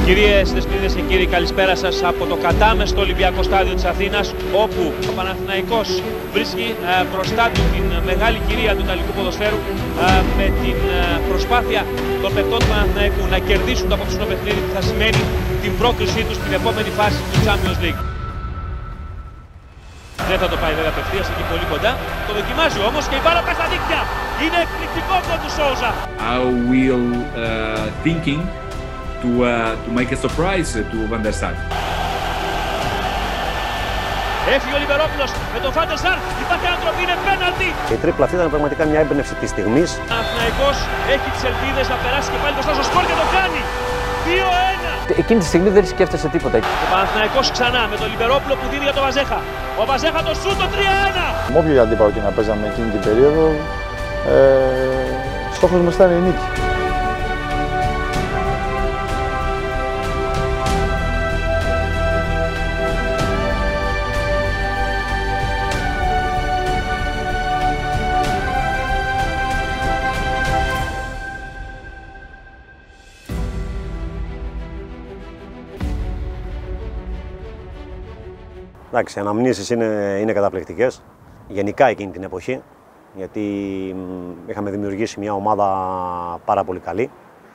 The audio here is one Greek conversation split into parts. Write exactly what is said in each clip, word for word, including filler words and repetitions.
Κυρίες, δεσποινίδες και κύριοι, καλησπέρα σας από το κατάμεστο Ολυμπιακό Στάδιο της Αθήνας, όπου ο Παναθηναϊκός βρίσκει ε, μπροστά του την μεγάλη κυρία του ιταλικού ποδοσφαίρου ε, με την ε, προσπάθεια των παικτών του Παναθηναϊκού να κερδίσουν το απόψινο παιχνίδι που θα σημαίνει την πρόκρισή τους στην επόμενη φάση του Champions League. Δεν θα το πάει βέβαια απευθείας εκεί πολύ κοντά. Το δοκιμάζει όμως και η μπάλα πες στα δίκτυα. Είναι εκπληκτικό γκολ του Σόουζα. I will uh, thinking to uh, to make a surprise to Van der Sar. Έφυγε ο Λιβερόπουλος με τον Van der Sar. Υπάρχει ανατροπή, είναι πέναλτι. Η τρίπλα αυτή ήταν πραγματικά μια έμπνευση της στιγμής. Ο Παναθηναϊκός έχει τις ελπίδες να περάσει και πάλι μπροστά στο σκορ και το κάνει. δύο ένα. Εκείνη τη στιγμή δεν σκέφτεσαι τίποτα. Ο Παναθηναϊκός ξανά με τον Λιβερόπουλο που δίνει για τον Βαζέχα. Ο Βαζέχα το σούτ, το τρία ένα. Με όποιο αντίπαλο και να παίζαμε εκείνη την περίοδο, ε, στόχος μας ήταν η νίκη. Εντάξει, οι αναμνήσεις είναι, είναι καταπληκτικές, γενικά εκείνη την εποχή, γιατί είχαμε δημιουργήσει μια ομάδα πάρα πολύ καλή,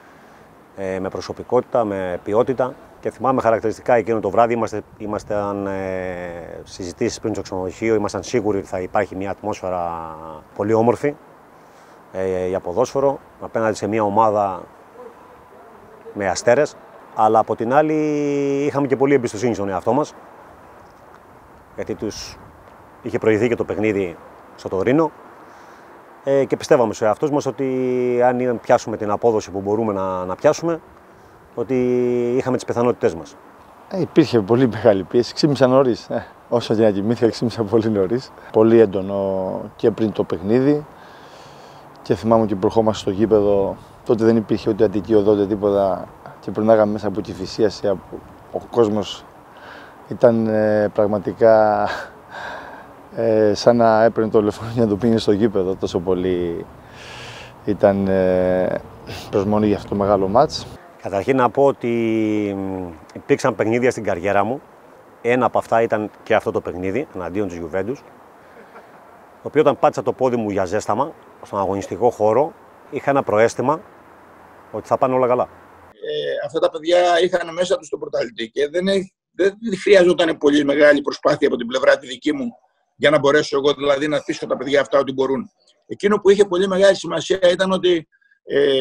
ε, με προσωπικότητα, με ποιότητα και θυμάμαι χαρακτηριστικά εκείνο το βράδυ, είμαστε, ήμασταν ε, συζητήσεις πριν στο ξενοδοχείο, ήμασταν σίγουροι ότι θα υπάρχει μια ατμόσφαιρα πολύ όμορφη ε, για ποδόσφαιρο, απέναντι σε μια ομάδα με αστέρες, αλλά από την άλλη είχαμε και πολύ εμπιστοσύνη στον εαυτό μας, γιατί τους είχε προηγηθεί και το παιχνίδι στο Τωρίνο ε, και πιστεύαμε σε εαυτούς μας ότι αν πιάσουμε την απόδοση που μπορούμε να, να πιάσουμε, ότι είχαμε τις πιθανότητές μας. Ε, υπήρχε πολύ μεγάλη πίεση, ξύπνησα νωρίς. Ε, όσο και να κοιμήθηκα, ξύπνησα πολύ νωρίς. Πολύ έντονο και πριν το παιχνίδι και θυμάμαι ότι προχώμαστε στο γήπεδο, τότε δεν υπήρχε ούτε Αττική οδό, ούτε τίποτα και περνάγαμε μέσα από τη φυσίαση, από ο κόσμος. Ήταν ε, πραγματικά ε, σαν να έπαιρνε το τηλέφωνο για να το πήγαινε στο γήπεδο, τόσο πολύ ήταν ε, προσμονή για αυτό το μεγάλο μάτς. Καταρχήν να πω ότι υπήρξαν παιχνίδια στην καριέρα μου. Ένα από αυτά ήταν και αυτό το παιχνίδι, εναντίον της Γιουβέντους, το οποίο όταν πάτησα το πόδι μου για ζέσταμα, στον αγωνιστικό χώρο, είχα ένα προαίσθημα ότι θα πάνε όλα καλά. Ε, αυτά τα παιδιά είχαν μέσα τους τον πρωταθλητή και δεν έχει Δεν χρειαζόταν πολύ μεγάλη προσπάθεια από την πλευρά τη δική μου για να μπορέσω εγώ δηλαδή να πείσω τα παιδιά αυτά ότι μπορούν. Εκείνο που είχε πολύ μεγάλη σημασία ήταν ότι ε,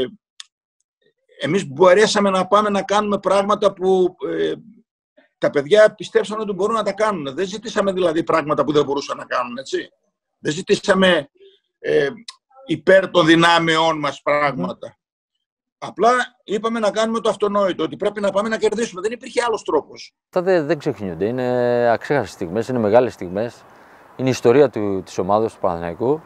εμείς μπορέσαμε να πάμε να κάνουμε πράγματα που ε, τα παιδιά πιστέψαν ότι μπορούν να τα κάνουν. Δεν ζητήσαμε δηλαδή πράγματα που δεν μπορούσαν να κάνουν, έτσι. Δεν ζητήσαμε ε, υπέρ των δυνάμεών μας πράγματα. Απλά είπαμε να κάνουμε το αυτονόητο, ότι πρέπει να πάμε να κερδίσουμε. Δεν υπήρχε άλλος τρόπος. Αυτά δεν, δεν ξεχνιούνται. Είναι αξέχαστες στιγμές, είναι μεγάλες στιγμές. Είναι η ιστορία του, της ομάδας του Παναθηναϊκού,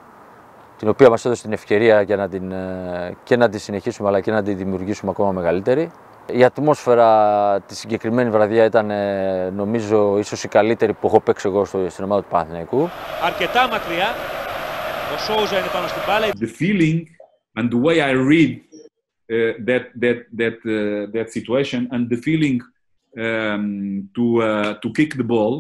την οποία μας έδωσε την ευκαιρία για να την, και να τη συνεχίσουμε, αλλά και να τη δημιουργήσουμε ακόμα μεγαλύτερη. Η ατμόσφαιρα τη συγκεκριμένη βραδιά ήταν, νομίζω, ίσως η καλύτερη που έχω παίξει εγώ στο, στην ομάδα του Παναθηναϊκού. Αρκετά μακριά. Ο Σόουζα είναι πάνω στην μπάλα. The feeling and the way I read Uh, that that that uh, that situation and the feeling um, to uh, to kick the ball,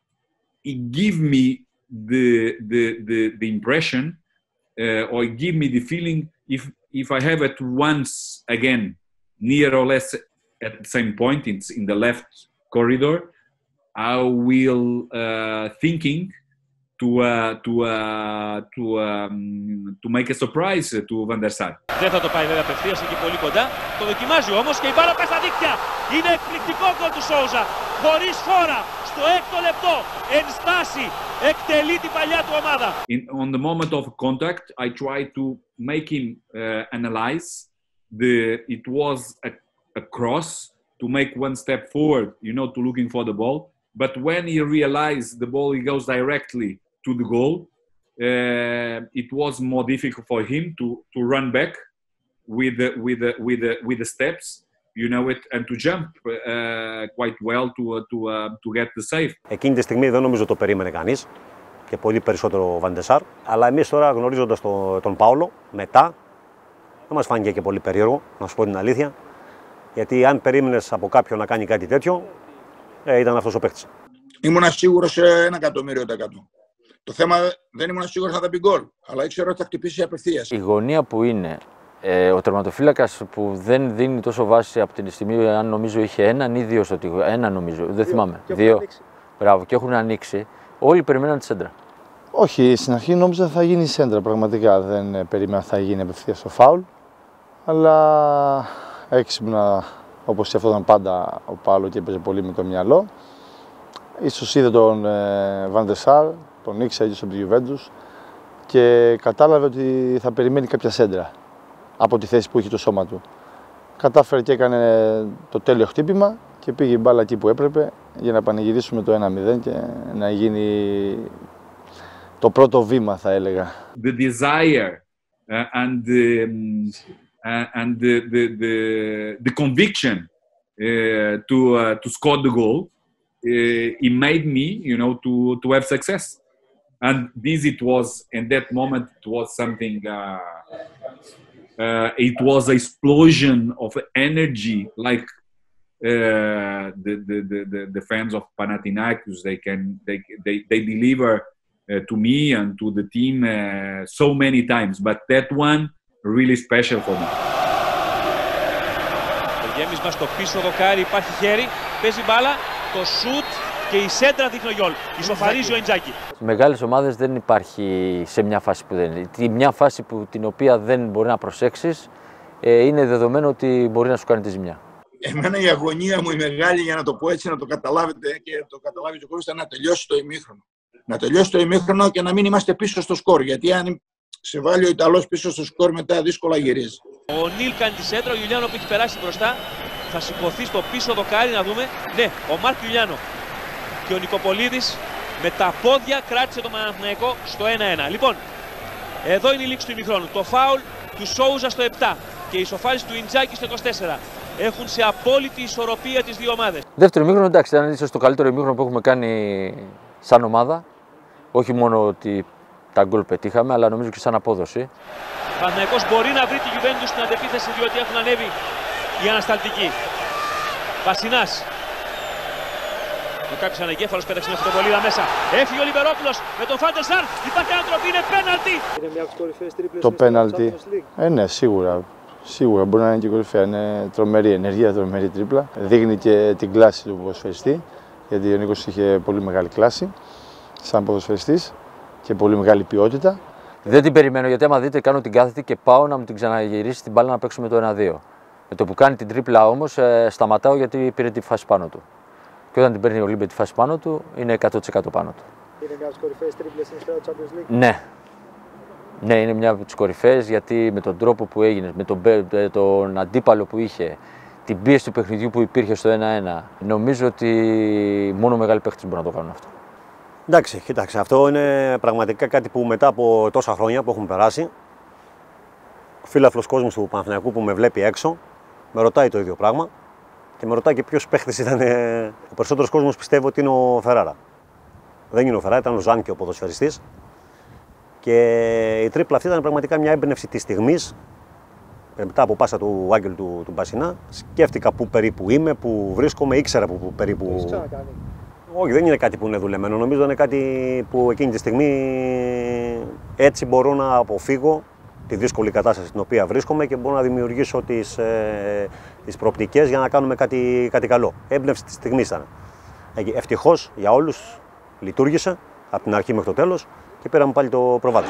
it give me the the the, the impression uh, or it give me the feeling if if I have it once again near or less at the same point, it's in the left corridor, I will uh, thinking to uh, to uh, to um, to make a surprise to Van der Sar. Δεν θα το πάει βέβαια απευθείας εκεί πολύ κοντά. Το δοκιμάζει όμως και η μπάλα πες στα δίκτυα. Είναι εκπληκτικό γκολ του Σόουζα. Χωρίς φόρα, στο έκτο λεπτό, εν στάση, εκτελεί την παλιά του ομάδα. In, on the moment of contact, I try to make him uh, analyze the. It was a, a cross to make one step forward, you know, to looking for the ball. But when he realized the ball, he goes directly to the goal. Uh, it was more difficult for him to to run back with the with the with the with the steps, you know it, and to jump uh, quite well to uh, to uh, to get the save. Εκείνη τη στιγμή δεν νομίζω το περίμενε κανείς και πολύ περισσότερο ο Van der Sar, αλλά εμείς τώρα γνωρίζοντας το, τον Πάολο μετά, δεν μας φάνηκε και πολύ περίεργο, να σου πω την αλήθεια. Γιατί αν περίμενες από κάποιον να κάνει κάτι τέτοιο, ε, ήταν αυτός ο παίκτης. Ήμουν σίγουρος σε ένα εκατομμύριο τοις εκατό. Το θέμα δεν ήμουν σίγουρος να θα μπει γκολ, αλλά ήξερα ότι θα χτυπήσει απευθείας. Η γωνία που είναι ε, ο τερματοφύλακας που δεν δίνει τόσο βάση από την στιγμή, αν νομίζω είχε έναν ή δύο στο τείχο. Ένα νομίζω, δεν θυμάμαι. Και δύο. Μπράβο, και έχουν ανοίξει. Όλοι περιμέναν τη σέντρα. Όχι, στην αρχή νόμιζα θα γίνει σέντρα πραγματικά. Δεν περίμενα θα γίνει απευθείας στο φάουλ. Αλλά έξυπνα, όπως σκεφτόταν πάντα ο Πάολο και έπαιζε πολύ με το μυαλό. Ίσως είδε τον Βαν ντερ Σάρ, τον ήξερε από τη Juventus και κατάλαβε ότι θα περιμένει κάποια σέντρα από τη θέση που είχε το σώμα του. Κατάφερε και έκανε το τέλειο χτύπημα και πήγε η μπάλα εκεί που έπρεπε για να πανηγυρίσουμε το ένα μηδέν και να γίνει το πρώτο βήμα, θα έλεγα. The desire uh, and the, uh, and the, the, the, the conviction uh, to, uh, to score the goal, uh, it made me, you know, to, to have success. And this it was, in that moment, it was something, uh, uh, it was an explosion of energy, like uh, the, the, the, the fans of Panathinaikos, they can, they, they, they deliver uh, to me and to the team uh, so many times, but that one really special for me. Το γέμισμα στο πίσω δοκάρι, υπάρχει χέρι, παίζει μπάλα, το σουτ και η σέντρα δείχνει ο Γιόλ. Ισοφαρίζει ο Ιντζάκη. Στις μεγάλες ομάδες δεν υπάρχει σε μια φάση που δεν είναι. Τη μια φάση που, την οποία δεν μπορεί να προσέξεις, ε, είναι δεδομένο ότι μπορεί να σου κάνει τη ζημιά. Εμένα η αγωνία μου η μεγάλη, για να το πω έτσι, να το καταλάβετε και το καταλάβει ο κόσμος, ήταν να τελειώσει το ημίχρονο. Να τελειώσει το ημίχρονο και να μην είμαστε πίσω στο σκορ. Γιατί αν σε βάλει ο Ιταλός πίσω στο σκορ, μετά δύσκολα γυρίζει. Ο Νίλ κάνει τη σέντρα, ο Γιουλιάνο που έχει περάσει μπροστά θα σηκωθεί στο πίσω δοκάρι, να δούμε. Ναι, ο Μάρκ Γιουλιάνο και ο Νικοπολίδης με τα πόδια κράτησε το Παναθηναϊκό στο ένα ένα. Λοιπόν, εδώ είναι η λήξη του ημιχρόνου. Το φάουλ του Σόουζα στο επτά και η ισοφάριση του Ιντζάκη στο είκοσι τέσσερα. Έχουν σε απόλυτη ισορροπία τις δύο ομάδες. Δεύτερο ημίχρονο, εντάξει, ήταν ίσως το καλύτερο ημίχρονο που έχουμε κάνει σαν ομάδα. Όχι μόνο ότι τα γκολ πετύχαμε, αλλά νομίζω και σαν απόδοση. Ο Παναθηναϊκός μπορεί να βρει τη Juventus στην αντεπίθεση, διότι έχουν ανέβει οι ανασταλτικοί. Βασινάς. Με κάποιος αναγκέφαλος πέταξε με φωτοβολίδα μέσα. Έφυγε ο Λιβερόπουλος με τον Φαν ντερ Σάρ. Υπάρχει ανατροπή, είναι πέναλτι. Είναι μια από τις κορυφαίες τρίπλες Το στο πέναλτι. Champions League. Ε, ναι, σίγουρα. Σίγουρα μπορεί να είναι και κορυφαία. Είναι τρομερή ενέργεια, τρομερή τρίπλα. Δείχνει και την κλάση του ποδοσφαιριστή. Γιατί ο Νίκος είχε πολύ μεγάλη κλάση σαν ποδοσφαιριστής και πολύ μεγάλη ποιότητα. Δεν την περιμένω, γιατί άμα δείτε κάνω την κάθετη και πάω να μου την ξαναγυρίσει την μπάλα να παίξουμε το ένα δύο. Με το που κάνει την τρίπλα όμως ε, σταματάω, γιατί πήρε τη φάση πάνω του. Και όταν την παίρνει ο Λίμπε τη φάση πάνω του, είναι εκατό τοις εκατό πάνω του. Είναι μια από τις κορυφαίες τρίπλες στην ιστορία του Champions League. Ναι. Ναι, είναι μια από τις κορυφαίες, γιατί με τον τρόπο που έγινε, με τον, με τον αντίπαλο που είχε, την πίεση του παιχνιδιού που υπήρχε στο ένα ένα, νομίζω ότι μόνο μεγάλοι παίχτες μπορούν να το κάνουν αυτό. Εντάξει, κοίταξε, αυτό είναι πραγματικά κάτι που μετά από τόσα χρόνια που έχουν περάσει, ο φίλαθλος κόσμος του Παναθηναϊκού που με βλέπει έξω, με ρωτάει το ίδιο πράγμα και με ρωτάει και ποιος παίχτης ήταν. Ο περισσότερος κόσμος πιστεύει ότι είναι ο Φεράρα. Δεν είναι ο Φεράρα, ήταν ο Ζάνκι ο ποδοσφαιριστής. Και η τρίπλα αυτή ήταν πραγματικά μια έμπνευση της στιγμής. Μετά από πάσα του Άγγελου του, του Μπασινά, σκέφτηκα πού περίπου είμαι, πού βρίσκομαι, ήξερα πού περίπου. Το έχεις ξανακάνει. Όχι, δεν είναι κάτι που είναι δουλεμένο. Νομίζω είναι κάτι που εκείνη τη στιγμή έτσι μπορώ να αποφύγω τη δύσκολη κατάσταση στην οποία βρίσκομαι και μπορώ να δημιουργήσω τις, ε, τις προοπτικές για να κάνουμε κάτι, κάτι καλό. Έμπνευση της στιγμής ήταν. Ευτυχώς για όλους λειτουργήσε από την αρχή μέχρι το τέλος και πήραμε πάλι το προβάδισμα.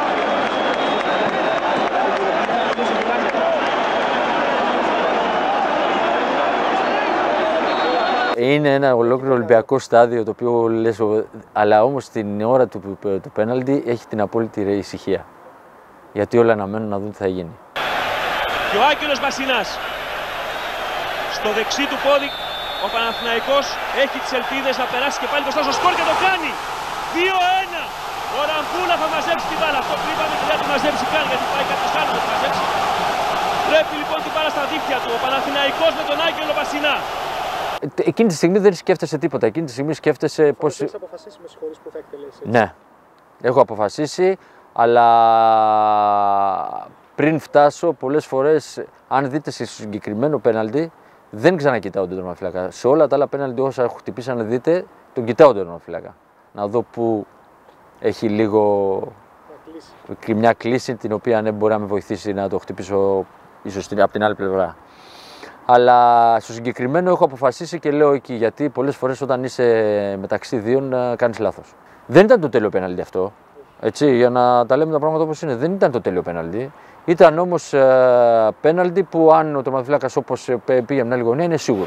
Είναι ένα ολόκληρο ολυμπιακό στάδιο το οποίο λες, αλλά όμως την ώρα του, του πέναλτι έχει την απόλυτη ησυχία. Γιατί όλα αναμένουν να δουν τι θα γίνει. Και ο Άγγελος Βασινάς. Στο δεξί του πόδι ο Παναθηναϊκός έχει τις ελπίδες να περάσει και πάλι μπροστά στο σκορ και το κάνει. δύο ένα. Ο Ραμπούλα θα μαζέψει την μπάλα. Αυτό που είπαμε δεν θα τη μαζέψει καν, γιατί πάει κάποιος άλλο να τη μαζέψει. Πρέπει λοιπόν την μπάλα στα δίχτυα του. Ο Παναθηναϊκός με τον Άγγελο Βασινά. Εκείνη τη στιγμή δεν σκέφτεσαι τίποτα. Εκείνη τη στιγμή σκέφτεσαι πώς. Έχεις αποφασίσει, με συγχωρείς, που θα εκτελέσει. Ναι, έχω αποφασίσει, αλλά πριν φτάσω πολλές φορές, αν δείτε σε συγκεκριμένο πέναλτι, δεν ξανακοιτάω τον τερματοφύλακα. Σε όλα τα άλλα πέναλτι όσα έχω χτυπήσει, να δείτε, τον κοιτάω τον τερματοφύλακα. Να δω που έχει λίγο κλίση. Μια κλίση την οποία ναι, μπορεί να με βοηθήσει να το χτυπήσω ίσως από την άλλη πλευρά. Αλλά στο συγκεκριμένο έχω αποφασίσει και λέω εκεί, γιατί πολλές φορές όταν είσαι μεταξύ δύο κάνεις λάθος. Δεν ήταν το τέλειο πέναλτι αυτό, έτσι, για να τα λέμε τα πράγματα όπως είναι. Δεν ήταν το τέλειο πέναλτι. Ήταν όμως ε, πέναλτι που αν ο τερματοφύλακας όπως πήγε από την άλλη γωνία είναι σίγουρο.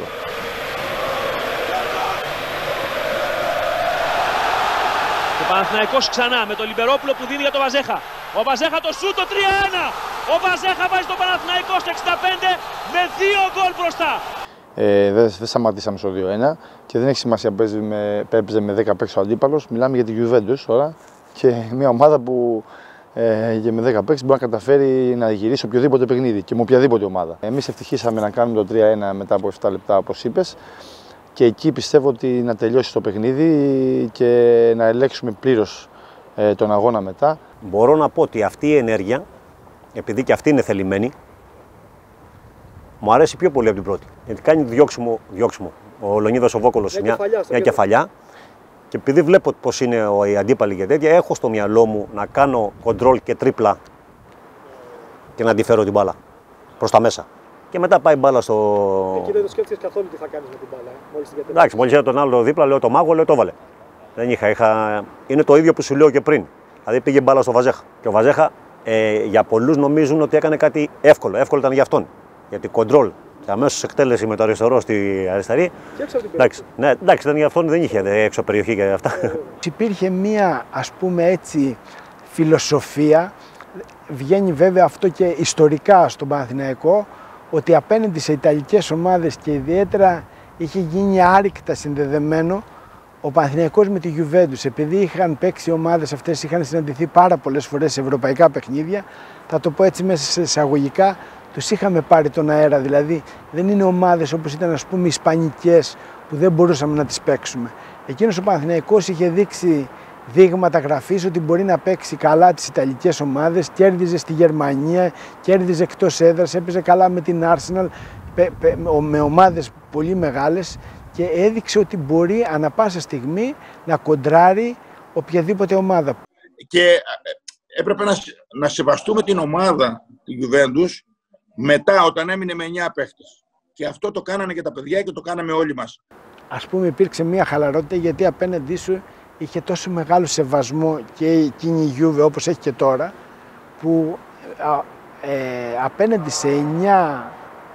Ο Παναθηναϊκός ξανά με τον Λιμπερόπουλο που δίνει για τον Βαζέχα. Ο Βαζέχα το σούτ, το τρία ένα. Ο Βαζέχα βάζει τον Παναθηναϊκό στο εξήντα πέντε με δύο γκολ μπροστά. Ε, δεν δε σταματήσαμε στο δύο ένα και δεν έχει σημασία που έπαιζε με δέκα παίκτες ο αντίπαλος. Μιλάμε για τη Juventus τώρα και μια ομάδα που ε, και με δέκα παίκτες μπορεί να καταφέρει να γυρίσει οποιοδήποτε παιχνίδι και με οποιαδήποτε ομάδα. Εμείς ευτυχήσαμε να κάνουμε το τρία ένα μετά από επτά λεπτά, όπως είπες. Και εκεί πιστεύω ότι να τελειώσει το παιχνίδι και να ελέγξουμε πλήρως ε, τον αγώνα μετά. Μπορώ να πω ότι αυτή η ενέργεια, επειδή και αυτή είναι θελημένη, μου αρέσει πιο πολύ από την πρώτη. Γιατί κάνει διώξιμο, διώξιμο. Ο Λεωνίδας ο Βόκολος μια, μια, μια κεφαλιά. Και επειδή βλέπω πώς είναι οι αντίπαλοι και τέτοια, έχω στο μυαλό μου να κάνω κοντρόλ και τρίπλα και να αντιφέρω την μπάλα προς τα μέσα. Και μετά πάει μπάλα στο. Εκεί δεν το σκέφτηκες καθόλου τι θα κάνεις με την μπάλα. Μόλις την Εντάξει, μόλις είδα τον άλλο δίπλα, λέω το μάγο, λέω το βάλε. Δεν είχα, είχα. Είναι το ίδιο που σου λέω και πριν. Δηλαδή πήγε μπάλα στο Βαζέχα. Και ο Βαζέχα ε, για πολλούς νομίζουν ότι έκανε κάτι εύκολο. Εύκολο ήταν για αυτόν. Γιατί κοντρόλ και αμέσως εκτέλεση με το αριστερό στη αριστερή. Και έξω από την εντάξει, ναι, εντάξει, ήταν για αυτόν, δεν είχε έξω περιοχή και αυτά. Υπήρχε μία, ας πούμε έτσι, φιλοσοφία. Βγαίνει βέβαια αυτό και ιστορικά στον Παναθηναϊκό, ότι απέναντι σε ιταλικές ομάδες και ιδιαίτερα είχε γίνει άρρηκτα συνδεδεμένο ο Παναθηναϊκός με τη Juventus. Επειδή είχαν παίξει οι ομάδες αυτές, είχαν συναντηθεί πάρα πολλές φορές σε ευρωπαϊκά παιχνίδια, θα το πω έτσι μέσα σε εισαγωγικά, τους είχαμε πάρει τον αέρα. Δηλαδή δεν είναι ομάδες όπως ήταν ας πούμε οι ισπανικές που δεν μπορούσαμε να τις παίξουμε. Εκείνος ο Παναθηναϊκός είχε δείξει δείγματα γραφής ότι μπορεί να παίξει καλά τις ιταλικές ομάδες, κέρδιζε στη Γερμανία, κέρδιζε εκτός έδρας, έπαιζε καλά με την Arsenal, με ομάδες πολύ μεγάλες και έδειξε ότι μπορεί ανα πάσα στιγμή να κοντράρει οποιαδήποτε ομάδα. Και έπρεπε να, να σεβαστούμε την ομάδα, τη Juventus, μετά όταν έμεινε με εννιά παίχτες. Και αυτό το κάνανε και τα παιδιά και το κάναμε όλοι μας. Ας πούμε υπήρξε μια χαλαρότητα γιατί απέναντί σου είχε τόσο μεγάλο σεβασμό και εκείνη η Juve όπως έχει και τώρα, που ε, απέναντι σε εννιά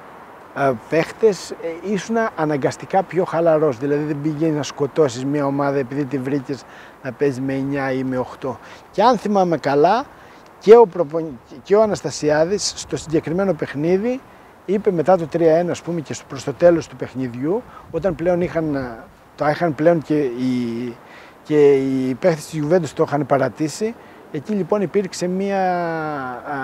ε, παίχτες ε, ήσουν αναγκαστικά πιο χαλαρός. Δηλαδή δεν πήγαινε να σκοτώσεις μια ομάδα επειδή τη βρήκες να παίζει με εννιά ή με οκτώ. Και αν θυμάμαι καλά, και ο, προπον... και ο Αναστασιάδης στο συγκεκριμένο παιχνίδι είπε μετά το τρία ένα, ας πούμε, και προς το τέλος του παιχνιδιού, όταν πλέον είχαν, το είχαν πλέον και οι, και οι παίχτες της Juventus το είχαν παρατήσει, εκεί λοιπόν υπήρξε μια α,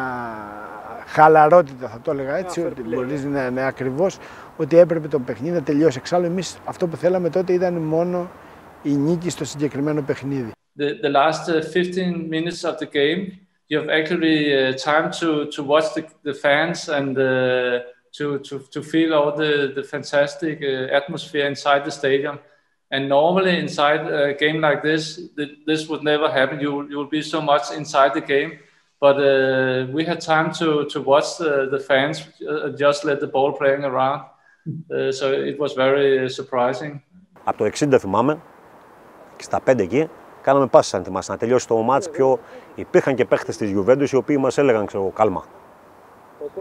χαλαρότητα, θα το έλεγα έτσι, ότι μπορείς να είναι ακριβώς, ότι έπρεπε το παιχνίδι να τελειώσει. Εξάλλου εμείς αυτό που θέλαμε τότε ήταν μόνο η νίκη στο συγκεκριμένο παιχνίδι. The, the last uh, fifteen minutes of the game, you have actually uh, time to to watch the, the fans and uh, to to to feel all the the fantastic uh, atmosphere inside the stadium. And normally inside a game like this, th this would never happen. You you will be so much inside the game, but uh, we had time to to watch the, the fans uh, just let the ball playing around. Uh, so it was very surprising. Από το εξήντα θυμάμαι, εξήντα πέντε εκεί, κάναμε πάσες αν θυμάσαι, να τελειώσει το μάτς πιο... Υπήρχαν και παίχτες της Juventus οι οποίοι μας έλεγαν, ξέρω, κάλμα. Όπως,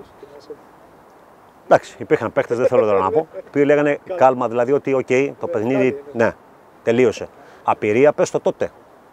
εντάξει, υπήρχαν παίχτες, δεν θέλω τώρα να πω, που λέγανε κάλμα, δηλαδή ότι, οκ, okay, το παιχνίδι, ναι, τελείωσε. Απειρία, πες το τότε.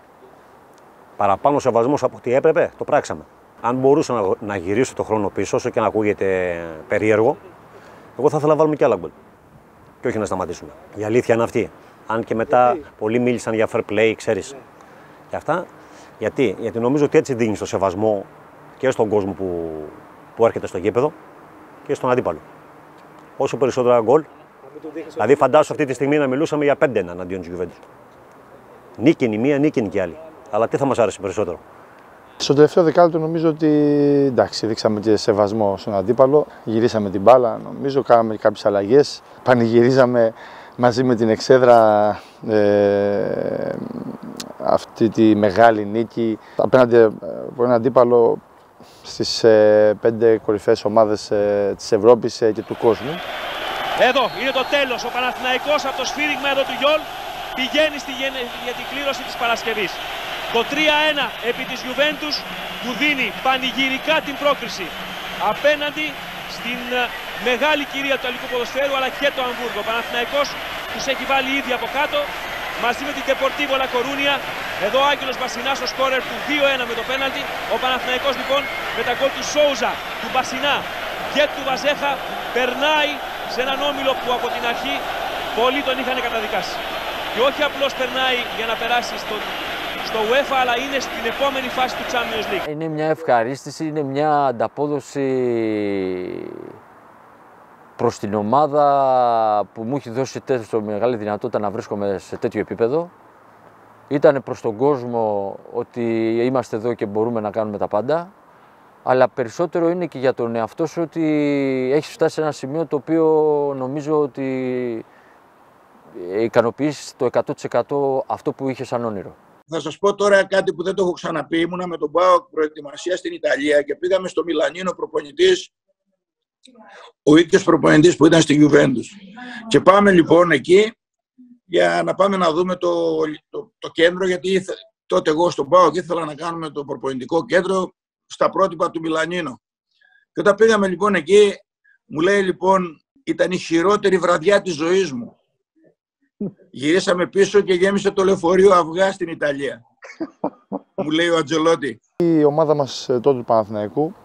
Παραπάνω σεβασμός από ό,τι έπρεπε, το πράξαμε. Αν μπορούσα να, να γυρίσω το χρόνο πίσω, όσο και να ακούγεται περίεργο, εγώ θα ήθελα να βάλουμε κι άλλα γκολ. Και όχι να σταματήσουμε. Η αλήθεια είναι αυτή. Αν και μετά γιατί? Πολλοί μίλησαν για fair play, ξέρεις. Ναι. Και αυτά. Γιατί? Γιατί νομίζω ότι έτσι δίνεις το σεβασμό και στον κόσμο που, που έρχεται στο γήπεδο και στον αντίπαλο. Όσο περισσότερα γκολ. Δηλαδή, φαντάσου αυτή τη στιγμή να μιλούσαμε για πέντε ένα εναντίον της Juventus. Νίκη η μία, νίκη η άλλη. Αλλά τι θα μας άρεσε περισσότερο. Στο τελευταίο δεκάλεπτο νομίζω ότι εντάξει, δείξαμε και σεβασμό στον αντίπαλο. Γυρίσαμε την μπάλα, νομίζω, κάναμε κάποιες αλλαγές. Πανηγυρίζαμε μαζί με την εξέδρα ε, αυτή τη μεγάλη νίκη απέναντι από έναν αντίπαλο στις ε, πέντε κορυφαίες ομάδες ε, της Ευρώπης ε, και του κόσμου. Εδώ είναι το τέλος. Ο Παναθηναϊκός από το σφύριγμα εδώ του Γιόλ πηγαίνει στη, για την κλήρωση της Παρασκευής. Το τρία ένα επί της Γιουβέντους που δίνει πανηγυρικά την πρόκριση απέναντι στην μεγάλη κυρία του Ιταλικού ποδοσφαίρου αλλά και το Αμβούργο. Ο Παναθηναϊκός τους έχει βάλει ήδη από κάτω μαζί με την Deportivo La Coruña. Εδώ ο Άγγελος Μπασινάς ο σκόρερ του δύο ένα με το πέναλτι. Ο Παναθηναϊκός λοιπόν με τα γκολ του Σόουζα, του Μπασινά και του Βαζέχα περνάει σε έναν όμιλο που από την αρχή πολλοί τον είχαν καταδικάσει. Και όχι απλώς περνάει για να περάσει στο, στο UEFA, αλλά είναι στην επόμενη φάση του Champions League. Είναι μια ευχαρίστηση, είναι μια ανταπόδοση προς την ομάδα που μου έχει δώσει τόσο μεγάλη δυνατότητα να βρίσκομαι σε τέτοιο επίπεδο. Ήταν προς τον κόσμο ότι είμαστε εδώ και μπορούμε να κάνουμε τα πάντα. Αλλά περισσότερο είναι και για τον εαυτό σου ότι έχεις φτάσει σε ένα σημείο το οποίο νομίζω ότι ικανοποιείς το εκατό τοις εκατό αυτό που είχες σαν όνειρο. Θα σας πω τώρα κάτι που δεν το έχω ξαναπεί. Ήμουνα με τον ΠΑΟΚ προετοιμασία στην Ιταλία και πήγαμε στο Μιλανίνο προπονητής, ο ίδιος προπονητής που ήταν στη Γιουβέντους. Και πάμε λοιπόν εκεί για να πάμε να δούμε το, το, το κέντρο, γιατί τότε εγώ στον ΠΑΟΚ ήθελα να κάνουμε το προπονητικό κέντρο στα πρότυπα του Μιλανίνο. Και όταν πήγαμε λοιπόν εκεί, μου λέει λοιπόν, ήταν η χειρότερη βραδιά της ζωής μου. Γυρίσαμε πίσω και γέμισε το λεωφορείο αυγά στην Ιταλία. Μου λέει ο Αντζελότη. Η ομάδα μας τότε του Παναθηναϊκού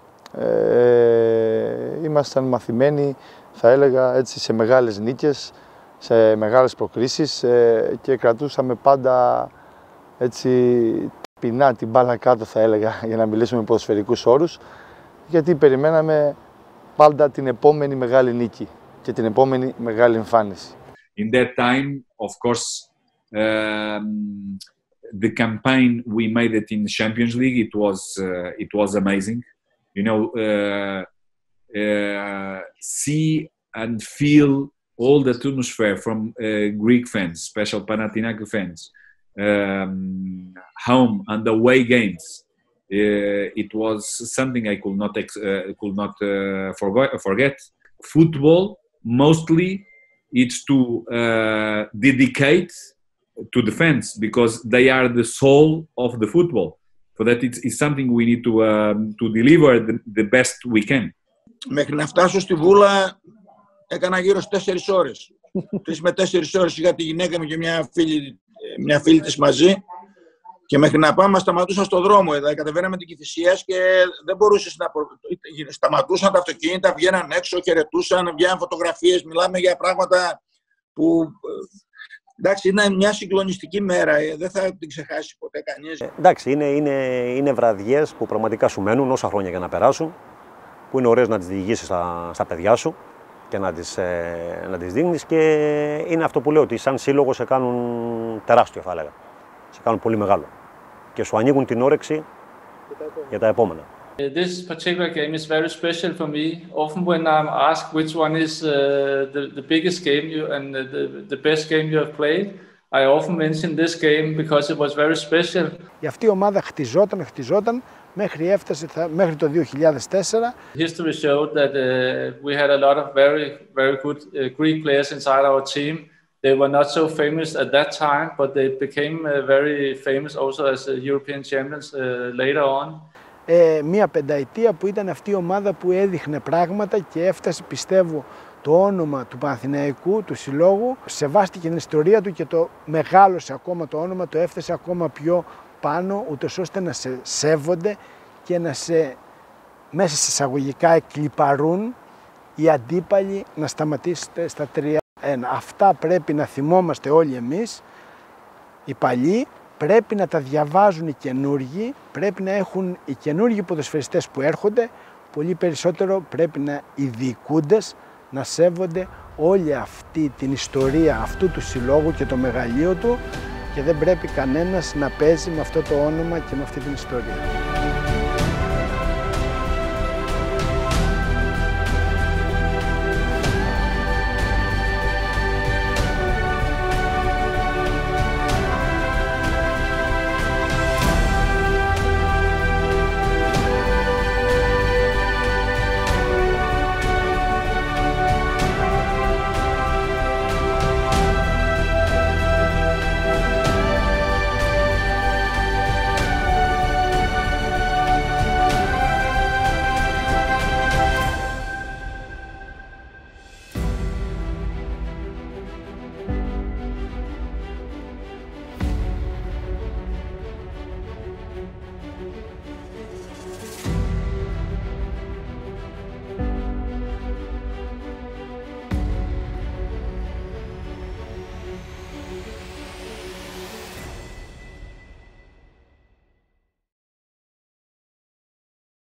ε, ήμασταν μαθημένοι, θα έλεγα, έτσι, σε μεγάλες νίκες, σε μεγάλες προκρίσεις ε, και κρατούσαμε πάντα έτσι ταπεινά την μπάλα κάτω, θα έλεγα, για να μιλήσουμε με ποδοσφαιρικούς όρους, γιατί περιμέναμε πάντα την επόμενη μεγάλη νίκη και την επόμενη μεγάλη εμφάνιση. In that time, of course, um, the campaign we made it in the Champions League, it was uh, it was amazing. You know, uh, uh, see and feel all the atmosphere from uh, Greek fans, special Panathinaikos fans, um, home and away games. Uh, it was something I could not ex- uh, could not uh, forget. Forget. Football mostly. It's to uh, dedicate to the fans because they are the soul of the football. For that, it's, it's something we need to um, to deliver the, the best we can. Μέχρι να φτάσω στη Βούλα έκανα γύρω στις τέσσερις ώρες. Τρεις με τέσσερις ώρες είχα τη γυναίκα μου και μια φίλη, μια φίλη της μαζί. Και μέχρι να πάμε σταματούσαν στον δρόμο. Δηλαδή, κατεβαίναμε την Κηφισίας και δεν μπορούσες να. Προ... Σταματούσαν τα αυτοκίνητα, βγαίναν έξω, χαιρετούσαν, βγαίναν φωτογραφίες. Μιλάμε για πράγματα που. Εντάξει, είναι μια συγκλονιστική μέρα. Δεν θα την ξεχάσει ποτέ κανείς. Ε, εντάξει, είναι, είναι, είναι βραδιές που πραγματικά σου μένουν όσα χρόνια για να περάσουν. Που είναι ωραίες να τις διηγήσεις στα, στα παιδιά σου και να τις, ε, να τις δείχνεις. Και είναι αυτό που λέω ότι σαν σύλλογο σε κάνουν τεράστιο, θα έλεγα. Σε κάνουν πολύ μεγάλο. Και σου ανοίγουν την όρεξη για τα επόμενα. This particular game is very special for me. Often when I'm asked which one is uh, the, the biggest game you, and the, the best game you have played, I often mention this game because it was very special. Η αυτή η ομάδα χτιζόταν, χτιζόταν μέχρι έφτασε μέχρι το δύο χιλιάδες τέσσερα. History showed that uh, we had a lot of very very good uh, Greek players inside our team. They were not so famous at that time, but they became uh, very famous also as uh, European champions uh, later on. Ε, μία πενταετία που ήταν αυτή η ομάδα που έδειχνε πράγματα και έφτασε, πιστεύω, το όνομα του Παναθηναϊκού, του συλλόγου, σεβάστηκε την ιστορία του και το μεγάλωσε ακόμα το όνομα, το έφτασε ακόμα πιο πάνω, ούτως ώστε να σε σέβονται και να σε, μέσα σε εισαγωγικά, εκλιπαρούν οι αντίπαλοι να σταματήσετε στα τρία ένα. Αυτά πρέπει να θυμόμαστε όλοι εμείς, οι παλιοί, πρέπει να τα διαβάζουν οι καινούργοι, πρέπει να έχουν οι καινούργοι ποδοσφαιριστές που έρχονται, πολύ περισσότερο πρέπει να οι διοικούντες να σέβονται όλη αυτή την ιστορία αυτού του συλλόγου και το μεγαλείο του και δεν πρέπει κανένας να παίζει με αυτό το όνομα και με αυτή την ιστορία.